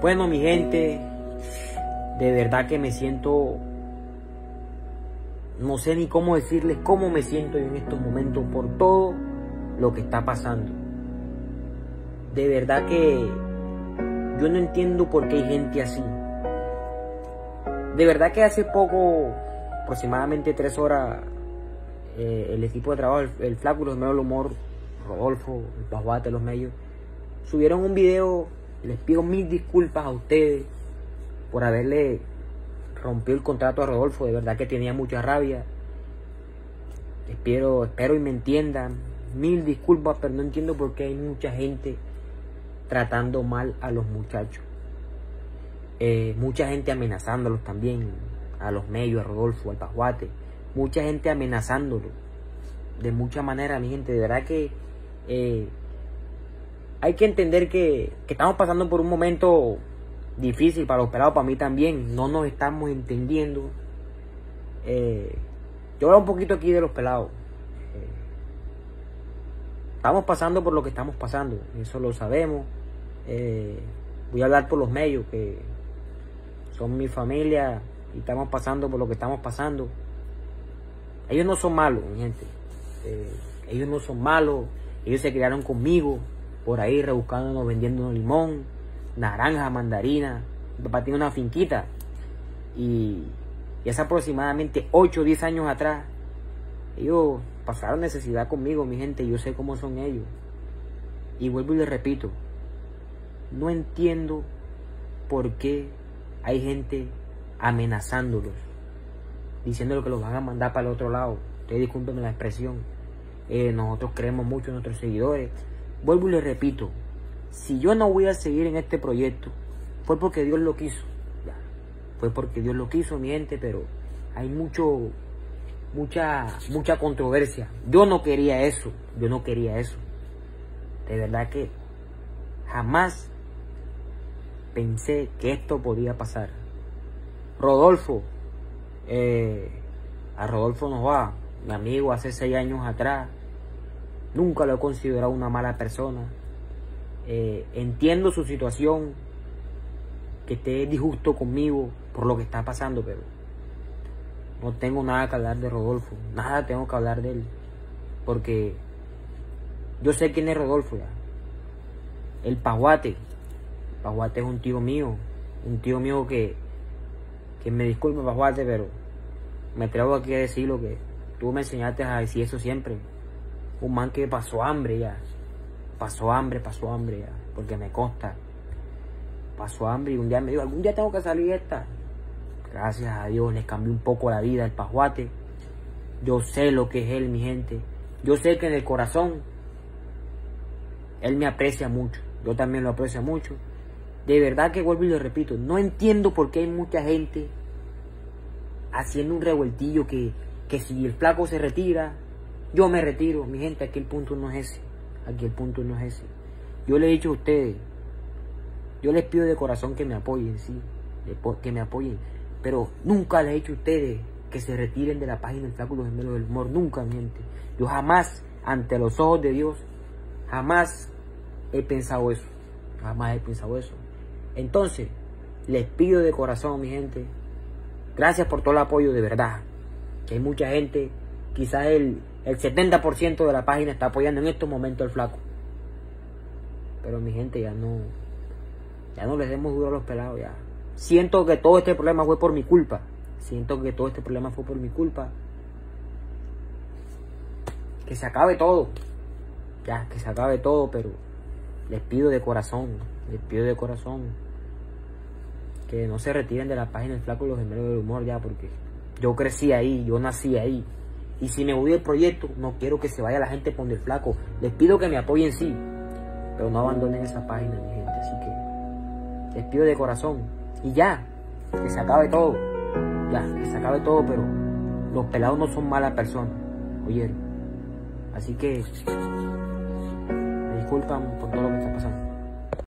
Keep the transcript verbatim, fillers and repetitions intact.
Bueno, mi gente, de verdad que me siento, no sé ni cómo decirles cómo me siento yo en estos momentos por todo lo que está pasando. De verdad que yo no entiendo por qué hay gente así. De verdad que hace poco, aproximadamente tres horas, eh, el equipo de trabajo, el, el Flaco, los medios del humor, Rodolfo, el Pasguate, los medios, subieron un video. Les pido mil disculpas a ustedes por haberle rompido el contrato a Rodolfo. De verdad que tenía mucha rabia. Espero, espero y me entiendan. Mil disculpas, pero no entiendo por qué hay mucha gente tratando mal a los muchachos. Eh, mucha gente amenazándolos también, a los medios, a Rodolfo, al Pasguate. Mucha gente amenazándolos de mucha manera, mi gente. De verdad que eh, hay que entender que, que estamos pasando por un momento difícil para los pelados, para mí también. No nos estamos entendiendo. Eh, yo hablo un poquito aquí de los pelados. Eh, estamos pasando por lo que estamos pasando, eso lo sabemos. Eh, voy a hablar por los medios, que son mi familia, y estamos pasando por lo que estamos pasando. Ellos no son malos, mi gente. Eh, ellos no son malos. Ellos se criaron conmigo, por ahí rebuscándonos, vendiendo limón, naranja, mandarina. Mi papá tiene una finquita. Y, y hace aproximadamente ocho o diez años atrás, ellos pasaron necesidad conmigo, mi gente. Yo sé cómo son ellos. Y vuelvo y les repito, no entiendo por qué hay gente amenazándolos, diciéndole que los van a mandar para el otro lado. Ustedes discúlpenme la expresión. Eh, nosotros creemos mucho en nuestros seguidores. Vuelvo y les repito, si yo no voy a seguir en este proyecto, fue porque Dios lo quiso. Ya. Fue porque Dios lo quiso, mi gente, pero hay mucho, mucha, mucha controversia. Yo no quería eso, yo no quería eso. De verdad que jamás pensé que esto podía pasar. Rodolfo, eh, a Rodolfo nos va, mi amigo hace seis años atrás. Nunca lo he considerado una mala persona. Eh, entiendo su situación, que esté disgusto conmigo por lo que está pasando, pero no tengo nada que hablar de Rodolfo. Nada tengo que hablar de él. Porque yo sé quién es Rodolfo ya. El Pasguate. El Pasguate es un tío mío. Un tío mío que, que me disculpe, Pasguate, pero me atrevo aquí a decirlo, que tú me enseñaste a decir eso siempre. Un man que pasó hambre ya. Pasó hambre, pasó hambre ya. Porque me consta. Pasó hambre y un día me dijo, algún día tengo que salir de esta. Gracias a Dios les cambió un poco la vida el Pasguate. Yo sé lo que es él, mi gente. Yo sé que en el corazón él me aprecia mucho. Yo también lo aprecio mucho. De verdad que vuelvo y le repito, no entiendo por qué hay mucha gente haciendo un revueltillo que, que si el Flaco se retira, yo me retiro. Mi gente, aquí el punto no es ese. Aquí el punto no es ese. Yo les he dicho a ustedes, yo les pido de corazón que me apoyen, sí, que me apoyen. Pero nunca les he dicho a ustedes que se retiren de la página del Flaco y los Gemelos del Humor. Nunca, mi gente. Yo jamás, ante los ojos de Dios, jamás he pensado eso. Jamás he pensado eso. Entonces, les pido de corazón, mi gente, gracias por todo el apoyo, de verdad. Que hay mucha gente, quizás el, el setenta por ciento de la página está apoyando en estos momentos al Flaco. Pero mi gente, ya no, ya no les demos duro a los pelados, ya. Siento que todo este problema fue por mi culpa. Siento que todo este problema fue por mi culpa. Que se acabe todo. Ya, que se acabe todo, pero les pido de corazón, les pido de corazón que no se retiren de la página del Flaco y los Gemelos del Humor ya, porque yo crecí ahí, yo nací ahí. Y si me voy del proyecto, no quiero que se vaya la gente por el Flaco. Les pido que me apoyen, sí, pero no abandonen esa página, mi gente. Así que les pido de corazón. Y ya, que se acabe todo. Ya, que se acabe todo, pero los pelados no son malas personas, ¿oyeron? Así que me disculpan por todo lo que está pasando.